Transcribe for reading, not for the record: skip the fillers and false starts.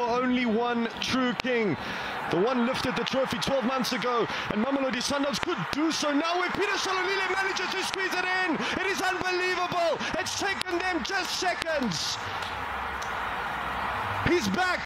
for only one true king. The one lifted the trophy 12 months ago, and Mamelodi Sundowns could do so now where Shalulile manages to squeeze it in. It is unbelievable. It's taken them just seconds. He's back.